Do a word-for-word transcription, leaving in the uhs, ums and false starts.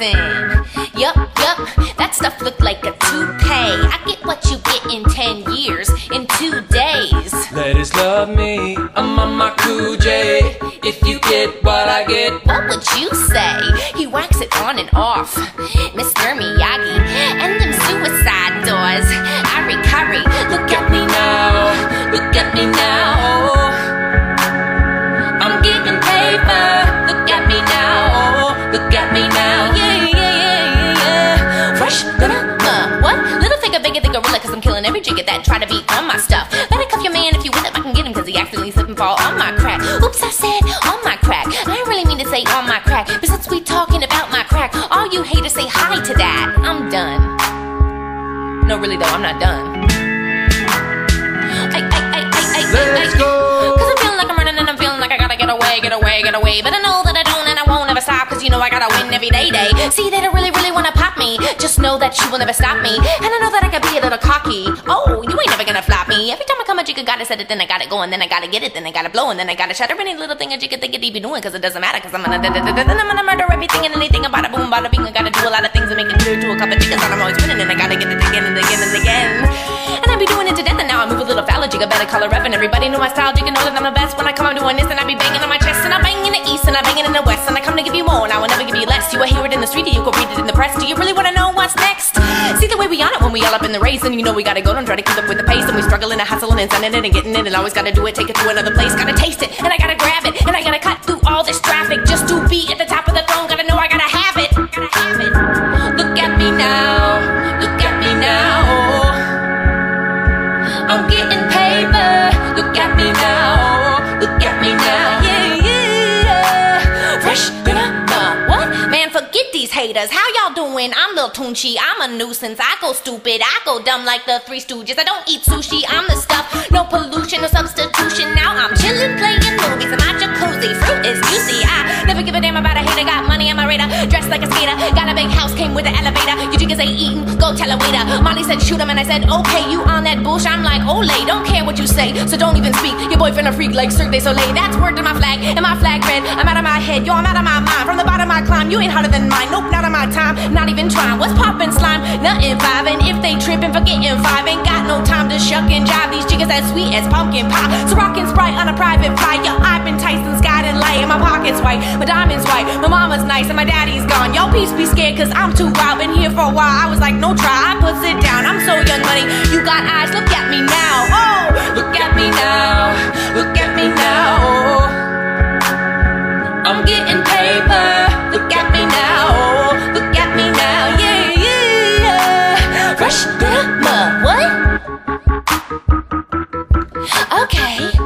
nothing. Yup, yup, that stuff looked like a toupee. I get what you get in ten years, in two days. Ladies love me, I'm on my cool J. If you get what I get, what would you say? He whacks it on and off, Mister Miyagi. And them suicide doors, Ari Curry. Look at me now, look at me now. I'm getting paper, look at me now, look at me now. Yeah, yeah, yeah, yeah, yeah. Fresh, gonna, uh, what? Little figure, bigger than gorilla, cause I'm killing every jigger that try to be on my stuff. Better cuff your man if you with him, I can get him, cause he accidentally slip and fall on my crack. Oops, I said on my crack. I didn't really mean to say on my crack, but since we talking about my crack, all you haters say hi to that. I'm done. No, really though, I'm not done. I, I, I, I, I, let's I, I, go. Cause I'm feeling like I'm running and I'm feeling like I gotta get away, get away, get away. But I know that I don't and I won't ever stop, cause you know I gotta win every day, day. See, they don't really, really wanna pop me, just know that you will never stop me. And I know that I can be a little cocky. Oh, you ain't never gonna flop me. Every time I come a jigga, gotta set it, then I gotta go, and then I gotta get it, then I gotta blow, and then I gotta shatter any little thing a jigga think it be doing, cause it doesn't matter, cause I'm gonna then I'm gonna murder everything and anything about a boom, bada bing. I gotta do a lot of things and make it clear to a couple jiggas that I'm always winning, and I gotta get it again and again and again. And I be doing it to death, and now I move a little foul jigga, better color rep, and everybody know my style, jigga know that I'm the best. When I come, I'm doing this, and I be banging on my chest, and I bang in the east, and I bang it in the west, and I come to give you more, and I will never give you less. You will hear it in the street, or you can read it in the press. Do you really wanna know what's next? See the way we on it when we all up in the race, and you know we gotta go, don't try to keep up with the pace, and we struggling and hustling and sending it and getting it, and always gotta do it, take it to another place, gotta taste it, and I gotta grab it, and I gotta cut through all this traffic just to be at the top of the throne. Gotta know I gotta have it, gotta have it. Look at me now, look at me now. I'm getting paper, look at me now, look at me now. Yeah, yeah. Fresh, gonna, uh, what? Man, forget these haters. How y'all doing? I'm Lil Tunchi. I'm a nuisance. I go stupid. I go dumb like the Three Stooges. I don't eat sushi. I'm the stuff. No pollution, no substitution. Now I'm chillin', playing movies in my jacuzzi. Fruit is juicy. I never give a damn about a hater. Got money on my radar. Dressed like a skater. Got a big house, came with an elevator. You jiggas ain't eating. Go tell a waiter. Molly said shoot him, and I said okay. You on that bullshit? I'm like Olay. Don't care what you say, so don't even speak. Your boyfriend a freak like Cirque du Soleil. That's word to my flag, and my flag red. I'm out of my head. Yo, I'm out of my mind. From the bottom I climb. You ain't harder than mine. Nope, not on my time. Not even trying. What's poppin' slime? Nothing vibing. If they trippin', forgetting five. Ain't got no time to shuck and jive. These jiggas as sweet as pumpkin pie. So rockin' Sprite on a private flight. Yo, I've been Tyson's guiding light. And my pocket's white, my diamond's white. My mama's nice and my daddy's gone. Yo, peace be scared cause I'm too wild. Been here for a while. I was like, no try. I put it down. I'm so young money. You got eyes. Look at me now. Oh, look at me now. Look at me now. I'm getting paper. Look at me now. Look at me now. Yeah, yeah. Fresh, what? Okay.